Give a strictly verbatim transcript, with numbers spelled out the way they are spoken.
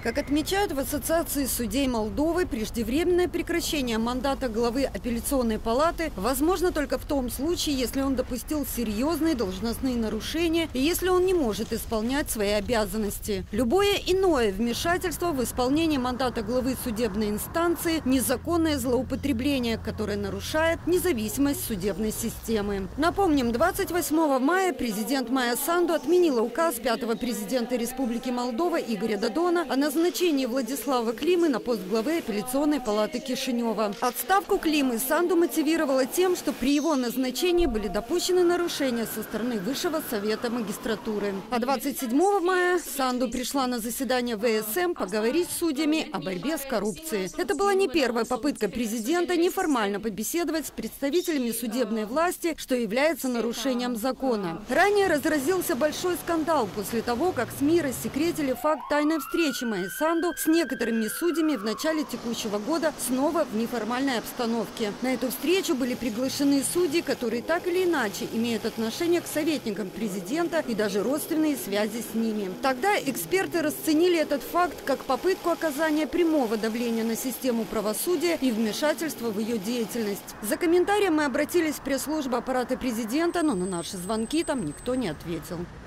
Как отмечают в Ассоциации судей Молдовы, преждевременное прекращение мандата главы апелляционной палаты возможно только в том случае, если он допустил серьезные должностные нарушения и если он не может исполнять свои обязанности. Любое иное вмешательство в исполнение мандата главы судебной инстанции – незаконное злоупотребление, которое нарушает независимость судебной системы. Напомним, двадцать восьмого мая президент Майя Санду отменила указ пятого президента Республики Молдова Игоря Додона о назначении Владислава Климы на пост главы апелляционной палаты Кишинева. Отставку Климы Санду мотивировала тем, что при его назначении были допущены нарушения со стороны Высшего совета магистратуры. А двадцать седьмого мая Санду пришла на заседание вэ эс эм поговорить с судьями о борьбе с коррупцией. Это была не первая попытка президента неформально побеседовать с представителями судебной власти, что является нарушением закона. Ранее разразился большой скандал после того, как СМИ рассекретили факт тайной встречи Майи Санду с некоторыми судьями в начале текущего года снова в неформальной обстановке. На эту встречу были приглашены судьи, которые так или иначе имеют отношение к советникам президента и даже родственные связи с ними. Тогда эксперты расценили этот факт как попытку оказания прямого давления на систему правосудия и вмешательства в ее деятельность. За комментарием мы обратились в пресс-службу аппарата президента, но на наши звонки там никто не ответил.